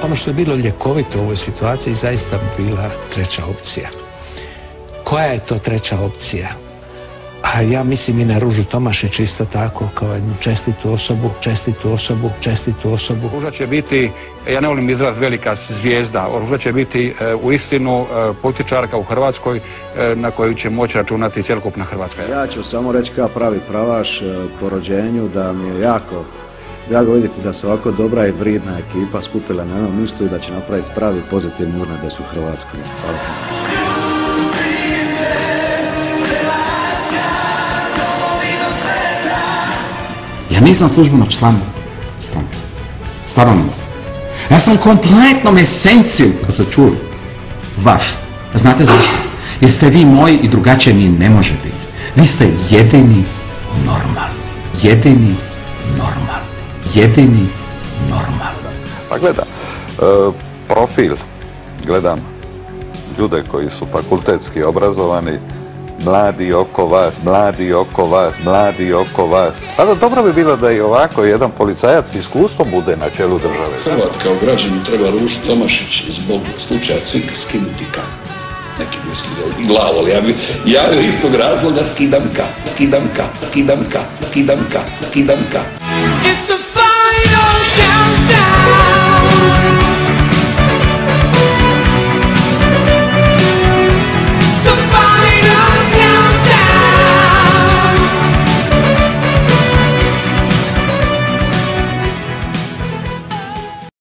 Ono što je bilo ljekovito u ovoj situaciji zaista bila treća opcija. Koja je to treća opcija? A ja mislim i na Ružu Tomašić isto tako, kao jednu čestitu osobu. Ruža će biti, ja ne volim izraz velika zvijezda, Ruža će biti u istinu političarka u Hrvatskoj na koju će moći računati cjelokupna Hrvatska. Ja ću samo reći kao pravi pravaš po rođenju da mi je jako drago vidjeti da se ovako dobra i vridna ekipa skupila na jednom mjestu i da će napraviti pravi pozitivni urnades u Hrvatskoj. Hvala. Ja nisam službeno član stranke. Stvarno nisam. Ja sam kompletnom esencijom, ko ste čuli, vaš. Znate zašto? Jer ste vi moji i drugačije mi ne može biti. Vi ste jedini normalni. Jedini normalni. Pa gledam, profil, gledam ljude koji su fakultetski obrazovani, mladi oko vas. Pa da dobro bi bilo da i ovako jedan policajac s iskustvom bude na čelu države. Hrvat kao građanin treba Ružu Tomašić zbog slučaja Cvik skinuti kap. Neki bi skidali glavu, ali ja iz istog razloga skidam kap. It's the final countdown.